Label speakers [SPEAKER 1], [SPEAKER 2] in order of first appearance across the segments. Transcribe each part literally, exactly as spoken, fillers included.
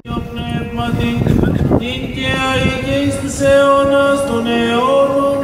[SPEAKER 1] Πνεύματι, νίκαια και εις τους αιώνας των αιώνων.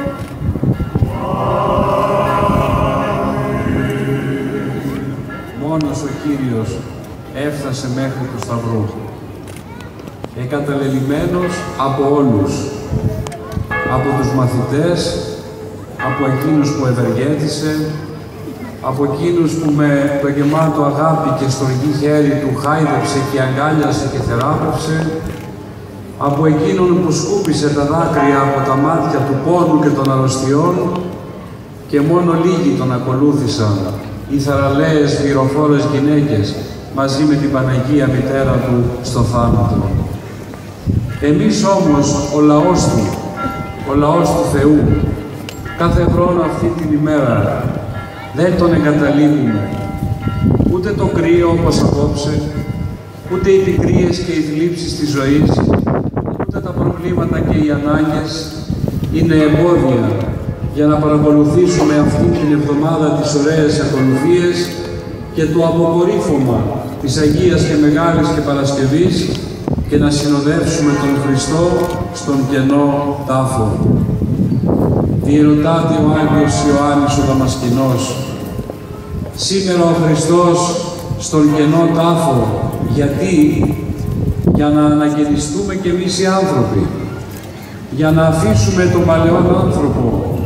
[SPEAKER 2] Μόνος ο Κύριος έφτασε μέχρι του Σταυρού, εκαταλελειμμένος από όλους, από τους μαθητές, από εκείνους που ευεργέτησε, από εκείνους που με το γεμάτο αγάπη και στοργή χέρι του χάιδεψε και αγκάλιασε και θεράπευσε, από εκείνον που σκούπισε τα δάκρυα από τα μάτια του πόνου και των αρρωστιών, και μόνο λίγοι τον ακολούθησαν, οι θαραλέες πυροφόρες γυναίκες, μαζί με την Παναγία Μητέρα του στο θάνατο. Εμείς όμως, ο λαός του, ο λαός του Θεού, κάθε χρόνο αυτή την ημέρα, δεν τον εγκαταλείπουμε. Ούτε το κρύο όπως απόψε, ούτε οι πικρίες και οι θλίψεις της ζωής, ούτε τα προβλήματα και οι ανάγκες είναι εμπόδια για να παρακολουθήσουμε αυτή την εβδομάδα τις ωραίες ακολουθίες και το αποκορύφωμα της Αγίας και Μεγάλης και Παρασκευής και να συνοδεύσουμε τον Χριστό στον κενό τάφο. Διερωτάται ο Άγιος Ιωάννης ο Δαμασκηνός. Σήμερα ο Χριστός στον κενό τάφο. Γιατί? Για να αναγεννηστούμε κι εμείς οι άνθρωποι. Για να αφήσουμε τον παλαιόν άνθρωπο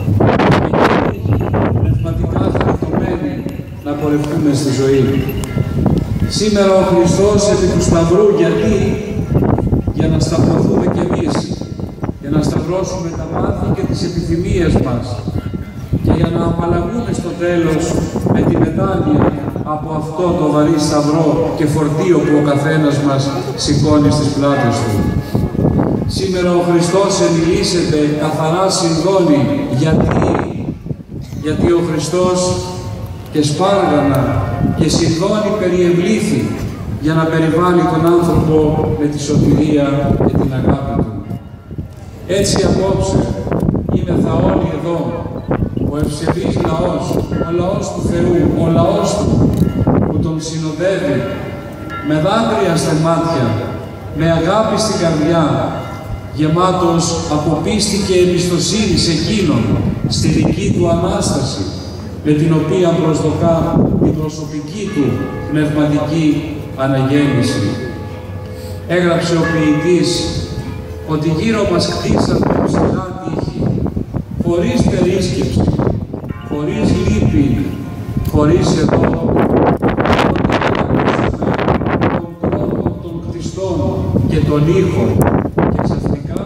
[SPEAKER 2] πνευματικά χαριτωμένοι να πορευτούμε στη ζωή. Σήμερα ο Χριστός επί του Σταυρού. Γιατί? Για να σταυρωθούμε κι εμείς. Για να σταυρώσουμε τα πάθη και τις επιθυμίες μας και για να απαλλαγούμε στο τέλος με τη μετάνοια από αυτό το βαρύ σταυρό και φορτίο που ο καθένας μας σηκώνει στις πλάτες του. Σήμερα ο Χριστός ενηλύσσεται, καθαρά συνδώνει. Γιατί? Γιατί ο Χριστός και σπάργανα και συνδώνει περιευλήθη για να περιβάλλει τον άνθρωπο με τη σωτηρία και την αγάπη του. Έτσι απόψε είμεθα όλοι εδώ, ο ευσεβής λαός, ο λαός του Θεού, ο λαός του, που τον συνοδεύει με δάκρυα στα μάτια, με αγάπη στην καρδιά, γεμάτος από πίστη και εμπιστοσύνη σε εκείνον, στη δική του Ανάσταση, με την οποία προσδοκά την προσωπική του πνευματική αναγέννηση. Έγραψε ο ποιητής ότι γύρω μας κτίσαμε ψηλά τείχη, χωρίς περίσκεψη, χωρίς λύπη, χωρίς εδώ, τον τρόπο των κτιστών και των ήχων, και ξαφνικά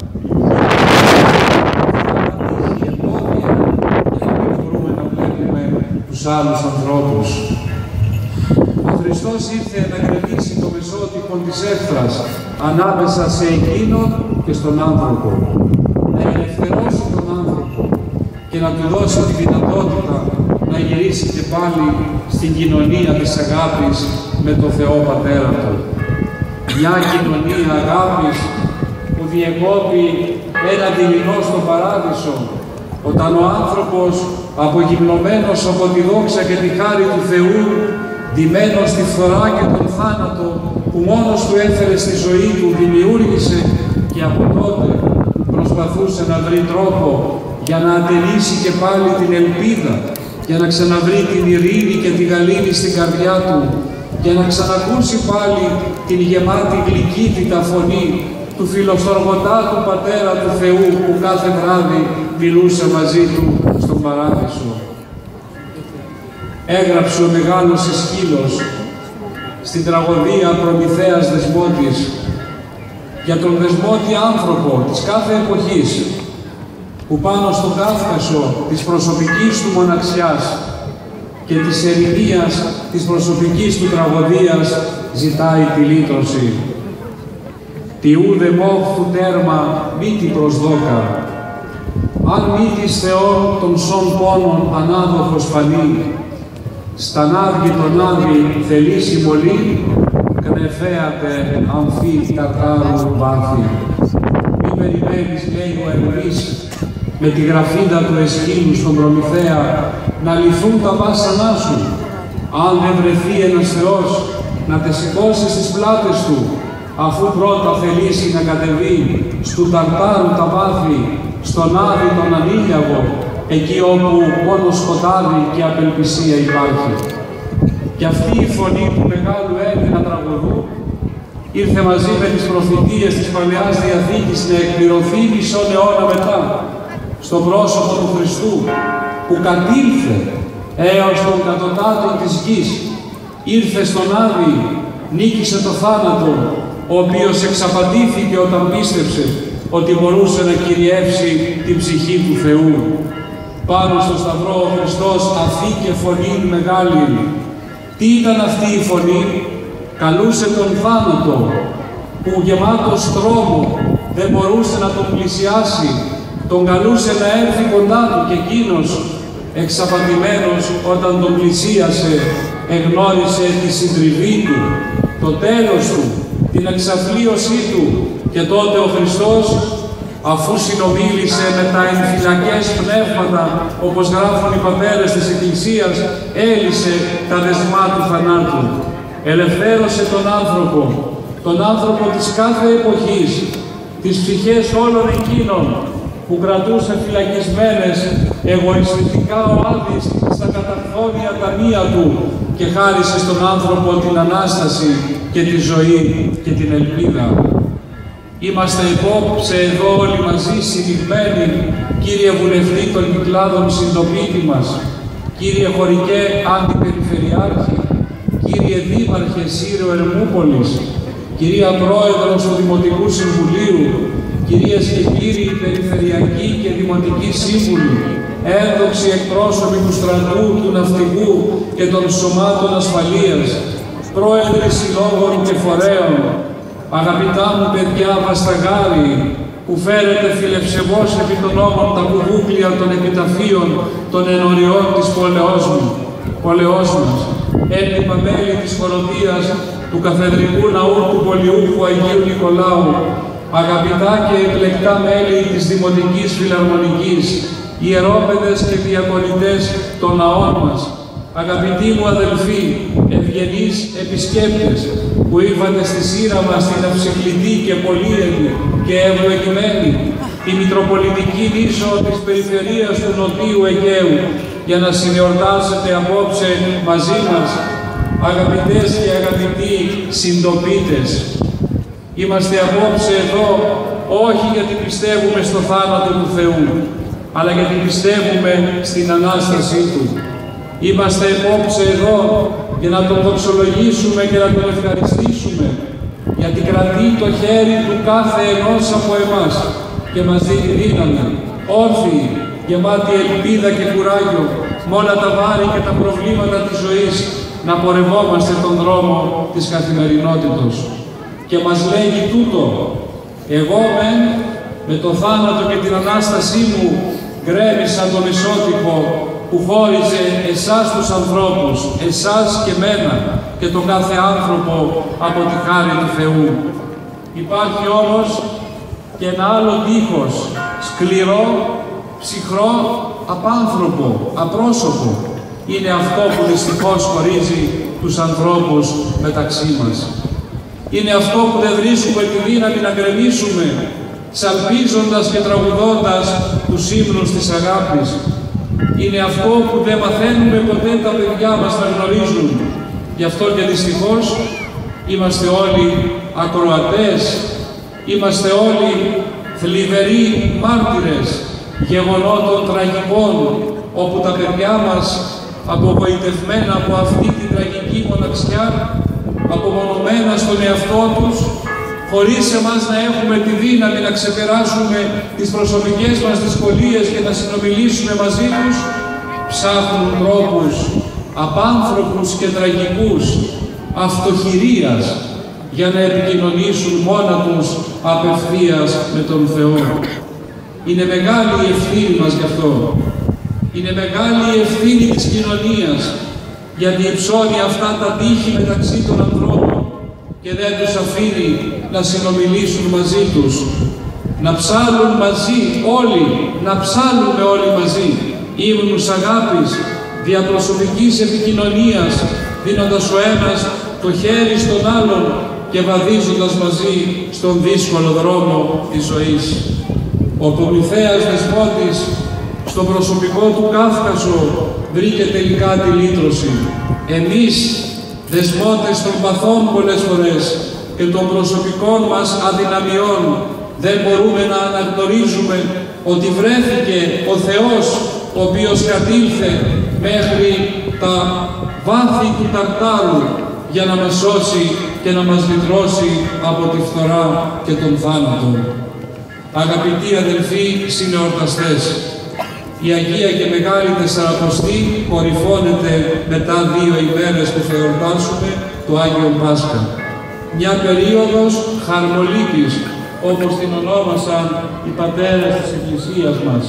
[SPEAKER 2] τύχη εμπόδια για να μην μπορούμε να βλέπουμε τους άλλους ανθρώπους. Ο Χριστός ήρθε να κρατήσει το μεσότυπο της έχθρας ανάμεσα σε εκείνον και στον άνθρωπο, να ελευθερώσει τον άνθρωπο και να του δώσει τη δυνατότητα να γυρίσει και πάλι στην κοινωνία της αγάπης με τον Θεό Πατέρα του. Μια κοινωνία αγάπης που διεκόπη ένα δειλινό στον Παράδεισο, όταν ο άνθρωπος, απογυμνωμένος από τη δόξα και τη χάρη του Θεού, ντυμένος στη φθορά και τον θάνατο που μόνος του έφερε στη ζωή του, δημιούργησε και από τότε προσπαθούσε να βρει τρόπο για να ατενίσει και πάλι την ελπίδα, για να ξαναβρει την ειρήνη και τη γαλήνη στην καρδιά του, για να ξανακούσει πάλι την γεμάτη γλυκύτητα φωνή του φιλοστοργωτά του Πατέρα του Θεού που κάθε βράδυ μιλούσε μαζί του στον Παράδεισο. Έγραψε ο μεγάλος Εσκύλος στην τραγωδία Προμηθέας Δεσμότης για τον δεσμότη άνθρωπο της κάθε εποχής που πάνω στον Κάφκασο της προσωπικής του μοναξιάς και της ερημίας της προσωπικής του τραγωδίας ζητάει τη λύτρωση. «Τι ούδε μόχθου τέρμα μη τι προσδόκα, αν μη της Θεόν των σών πόνων ανάδοχος φανεί, σταν άδει τον άδει θελήσει μολύ, κνεφέατε αμφί ταρτάρου βάθη». Μη περιμένεις, λέει ο Ερμής, με τη γραφίδα του Εσκύλου στον Προμηθέα, να λυθούν τα βάσανά σου. Αν δεν βρεθεί ένας Θεός, να τε σηκώσει στις πλάτες του αφού πρώτα θελήσει να κατεβεί στου Ταρτάρου τα βάθη, στον Άδη τον ανήλιαβο, εκεί όπου μόνο σκοτάδι και απελπισία υπάρχει. Και αυτή η φωνή του μεγάλου Έλληνα τραγουδού ήρθε μαζί με τις προφητείες της Παλαιάς Διαθήκης να εκπληρωθεί μισόν αιώνα μετά, στο πρόσωπο του Χριστού, που κατήλθε έως των κατωτάτων της γης, ήρθε στον Άδη, νίκησε το θάνατο, ο οποίος εξαπατήθηκε όταν πίστεψε ότι μπορούσε να κυριεύσει την ψυχή του Θεού. Πάνω στο Σταυρό ο Χριστός αφήκε φωνή μεγάλη. Τι ήταν αυτή η φωνή? Καλούσε τον θάνατο, που γεμάτος τρόμο δεν μπορούσε να τον πλησιάσει. Τον καλούσε να έρθει κοντά του και εκείνος, εξαπατημένος, όταν τον πλησίασε, εγνώρισε τη συντριβή του, το τέλος του, την εξαθλίωσή του. Και τότε ο Χριστός, αφού συνομίλησε με τα εμφυλακές πνεύματα, όπως γράφουν οι πατέρες της Εκκλησίας, έλυσε τα δεσμά του θανάτου. Ελευθέρωσε τον άνθρωπο, τον άνθρωπο της κάθε εποχής, τις ψυχές όλων εκείνων που κρατούσε φυλακισμένες εγωιστικά ο Άδης στα καταφθόνια ταμεία του, και χάρισε στον άνθρωπο την Ανάσταση και τη ζωή και την ελπίδα. Είμαστε υπόψε εδώ όλοι μαζί συνηγμένοι, Κύριε Βουλευτή των Κυκλάδων Συντοπίτη μας, Κύριε Χωρικέ Αντιπεριφερειάρχη, Κύριε Δήμαρχε Σύρο Ερμούπολης, Κυρία Πρόεδρος του Δημοτικού Συμβουλίου, κυρίες και κύριοι Περιφερειακοί και Δημοτικοί Σύμβουλοι, ένδοξοι εκπρόσωποι του στρατού, του ναυτικού και των σωμάτων ασφαλείας, πρόεδροι συλλόγων και φορέων, αγαπητά μου παιδιά βασταγάροι, που φέρετε φιλευσεβώς επί των νόμων τα κουβούκλια των επιταφείων των ενωριών της πόλεως μου, πόλεως μας, έντυπα μέλη της χοροδίας του Καθεδρικού Ναού του Πολιούχου Αγίου Νικολάου, αγαπητά και εκλεκτά μέλη της Δημοτικής Φιλαρμονικής, ιερόπαιδες και διακονητές των ναών μας, αγαπητοί μου αδελφοί, ευγενείς επισκέπτες που ήρθατε στη σειρά μας την αυσεκλητή και πολύεδη και ευρωεκειμένη, τη Μητροπολιτική Νήσο της Περιφερείας του Νοτίου Αιγαίου, για να συνεορτάσετε απόψε μαζί μας, αγαπητές και αγαπητοί συντοπίτες. Είμαστε απόψε εδώ όχι γιατί πιστεύουμε στο θάνατο του Θεού, αλλά γιατί πιστεύουμε στην Ανάστασή Του. Είμαστε απόψε εδώ για να Τον δοξολογήσουμε και να Τον ευχαριστήσουμε, γιατί κρατεί το χέρι Του κάθε ενός από εμάς και μας δίνει δύναμη, όρθιοι, γεμάτοι ελπίδα και κουράγιο, με όλα τα βάρη και τα προβλήματα της ζωής, να πορευόμαστε τον δρόμο της καθημερινότητος. Και μας λέγει τούτο: εγώ μεν με το θάνατο και την Ανάστασή μου γκρέμισα τον ισότυπο που χώριζε εσάς τους ανθρώπους, εσάς και μένα και τον κάθε άνθρωπο από τη χάρη του Θεού. Υπάρχει όμως και ένα άλλο τείχος, σκληρό, ψυχρό, απάνθρωπο, απρόσωπο. Είναι αυτό που δυστυχώς χωρίζει τους ανθρώπους μεταξύ μας. Είναι αυτό που δεν βρίσκουμε τη δύναμη να γκρεμίσουμε, σαλπίζοντας και τραγουδώντας τους ύμνους της αγάπης. Είναι αυτό που δεν μαθαίνουμε ποτέ τα παιδιά μας να γνωρίζουν. Γι' αυτό και δυστυχώς είμαστε όλοι ακροατές, είμαστε όλοι θλιβεροί μάρτυρες γεγονότων τραγικών, όπου τα παιδιά μας, απογοητευμένα από αυτή την τραγική μοναξιά, απομονωμένα στον εαυτό τους, χωρίς εμάς να έχουμε τη δύναμη να ξεπεράσουμε τις προσωπικές μας δυσκολίες και να συνομιλήσουμε μαζί τους, ψάχνουν τρόπους απάνθρωπους και τραγικούς αυτοχειρίας για να επικοινωνήσουν μόνα τους απευθείας με τον Θεό. Είναι μεγάλη η ευθύνη μας γι' αυτό. Είναι μεγάλη η ευθύνη της κοινωνίας, γιατί υψώνει αυτά τα τείχη μεταξύ των ανθρώπων και δεν τους αφήνει να συνομιλήσουν μαζί τους. Να ψάλουν μαζί όλοι, να ψάλουμε όλοι μαζί ύμνους αγάπης, διαπροσωπικής επικοινωνίας, δίνοντας ο ένας το χέρι στον άλλον, και βαδίζοντας μαζί στον δύσκολο δρόμο της ζωής. Ο Προμηθέας Δεσπότης στο προσωπικό του Κάφκασο βρήκε τελικά τη λύτρωση. Εμείς, δεσπότες των παθών πολλές φορές και των προσωπικών μας αδυναμιών, δεν μπορούμε να αναγνωρίζουμε ότι βρέθηκε ο Θεός, ο οποίος κατήλθε μέχρι τα βάθη του Ταρτάρου για να μας σώσει και να μας λυτρώσει από τη φθορά και τον θάνατο. Αγαπητοί αδελφοί συνεορταστές, η Αγία και Μεγάλη Τεσσαρακοστή κορυφώνεται μετά δύο ημέρες που θα εορτάσουμε το Άγιο Πάσχα. Μια περίοδος χαρμολύπης, όπως την ονόμασαν οι πατέρες της Εκκλησίας μας.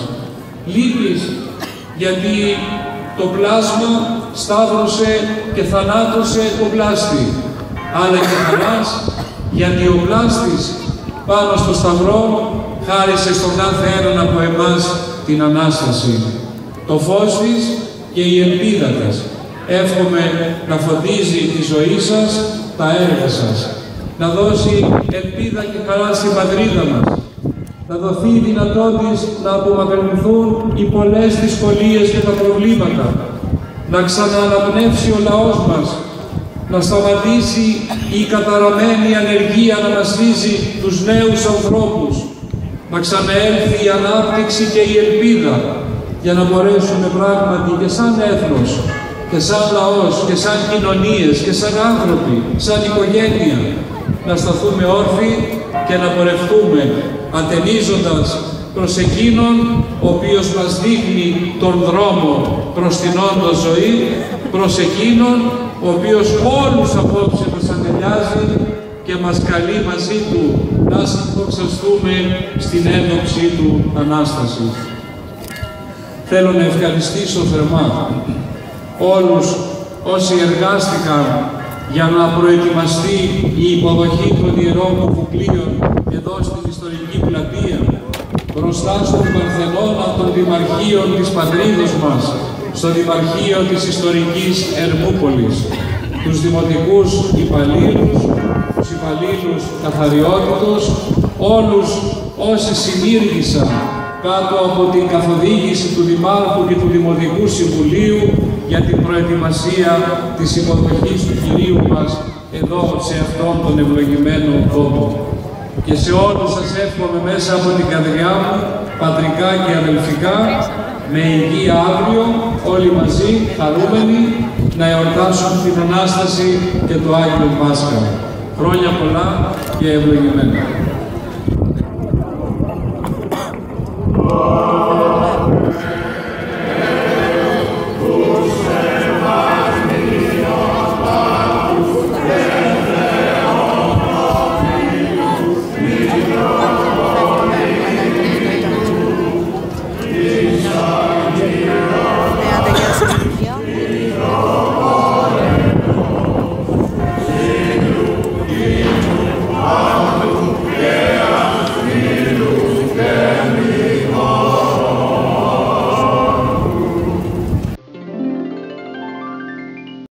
[SPEAKER 2] Λύπης γιατί το πλάσμα σταύρωσε και θανάτωσε τον πλάστη, αλλά και χαράς γιατί ο πλάστης πάνω στο σταυρό χάρισε στον κάθε έναν από εμάς την Ανάσταση. Το φως της και η ελπίδα της. Εύχομαι να φωτίζει τη ζωή σας, τα έργα σας. Να δώσει ελπίδα και χαρά στην πατρίδα μας. Να δοθεί η δυνατότητα να απομακρυνθούν οι πολλές δυσκολίες και τα προβλήματα. Να ξανααναπνεύσει ο λαός μας. Να σταματήσει η καταραμένη ανεργία να μαστίζει τους νέους ανθρώπους. Να ξαναέλθει η ανάπτυξη και η ελπίδα για να μπορέσουμε πράγματι και σαν έθνος και σαν λαός και σαν κοινωνίες και σαν άνθρωποι, σαν οικογένεια να σταθούμε όρθιοι και να πορευτούμε ατενίζοντας προς Εκείνον ο οποίος μας δείχνει τον δρόμο προς την όντως ζωή, προς Εκείνον ο οποίος όλους απόψε μας αγκαλιάζει και μας καλεί μαζί Του να συνδοξαστούμε στην ένδοξή Του Ανάσταση. Θέλω να ευχαριστήσω θερμά όλους όσοι εργάστηκαν για να προετοιμαστεί η υποδοχή των Ιερών Κουφουκλίων εδώ στην ιστορική πλατεία, μπροστά στον Παρθενώνα των Δημαρχείων της πατρίδος μας, στο Δημαρχείο της ιστορικής Ερμούπολης, τους δημοτικούς υπαλλήλους, τους υπαλλήλους καθαριότητος, όλους όσοι συνήργησαν κάτω από την καθοδήγηση του Δημάρχου και του Δημοτικού Συμβουλίου για την προετοιμασία της υποδοχής του Κυρίου μας εδώ σε αυτόν τον ευλογημένο τόπο. Και σε όλους σας εύχομαι μέσα από την καρδιά μου, πατρικά και αδελφικά, με υγεία αύριο, όλοι μαζί, χαρούμενοι, να εορτάσουν την Ανάσταση και το Άγιο Πάσχα. Χρόνια πολλά και ευλογημένα.